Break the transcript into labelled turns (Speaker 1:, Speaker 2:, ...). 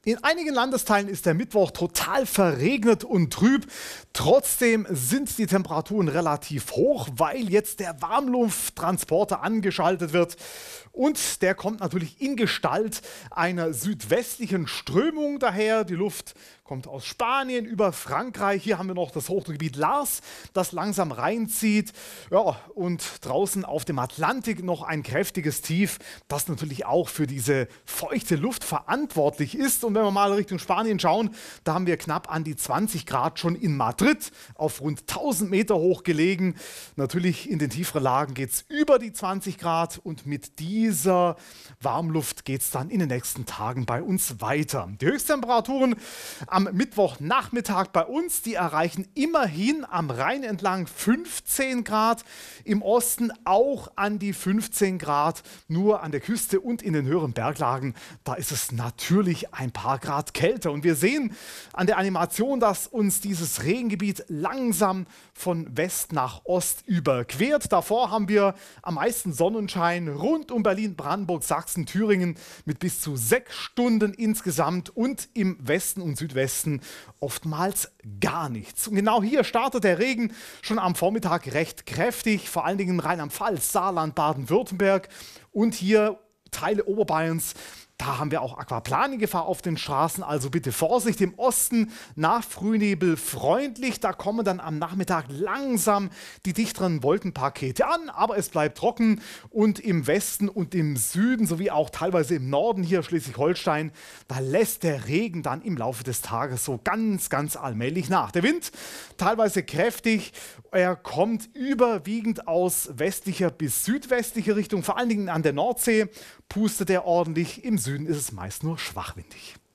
Speaker 1: In einigen Landesteilen ist der Mittwoch total verregnet und trüb. Trotzdem sind die Temperaturen relativ hoch, weil jetzt der Warmlufttransporter angeschaltet wird. Und der kommt natürlich in Gestalt einer südwestlichen Strömung daher. Die Luft kommt aus Spanien über Frankreich. Hier haben wir noch das Hochdruckgebiet Lars, das langsam reinzieht. Ja, und draußen auf dem Atlantik noch ein kräftiges Tief, das natürlich auch für diese feuchte Luft verantwortlich ist. Und wenn wir mal Richtung Spanien schauen, da haben wir knapp an die 20 Grad schon in Madrid, auf rund 1000 Meter hoch gelegen. Natürlich in den tieferen Lagen geht es über die 20 Grad und mit dieser Warmluft geht es dann in den nächsten Tagen bei uns weiter. Die Höchsttemperaturen am Mittwochnachmittag bei uns, die erreichen immerhin am Rhein entlang 15 Grad, im Osten auch an die 15 Grad, nur an der Küste und in den höheren Berglagen, da ist es natürlich ein paar Grad kälter. Und wir sehen an der Animation, dass uns dieses Regengebiet langsam von West nach Ost überquert. Davor haben wir am meisten Sonnenschein rund um Berlin, Brandenburg, Sachsen, Thüringen mit bis zu 6 Stunden insgesamt und im Westen und Südwesten oftmals gar nichts. Und genau hier startet der Regen schon am Vormittag recht kräftig, vor allen Dingen in Rheinland-Pfalz, Saarland, Baden-Württemberg und hier Teile Oberbayerns. Da haben wir auch Aquaplaning-Gefahr auf den Straßen, also bitte Vorsicht. Im Osten nach Frühnebel freundlich, da kommen dann am Nachmittag langsam die dichteren Wolkenpakete an, aber es bleibt trocken und im Westen und im Süden sowie auch teilweise im Norden hier Schleswig-Holstein, da lässt der Regen dann im Laufe des Tages so ganz allmählich nach. Der Wind teilweise kräftig, er kommt überwiegend aus westlicher bis südwestlicher Richtung, vor allen Dingen an der Nordsee pustet er ordentlich, im Süden ist es meist nur schwachwindig.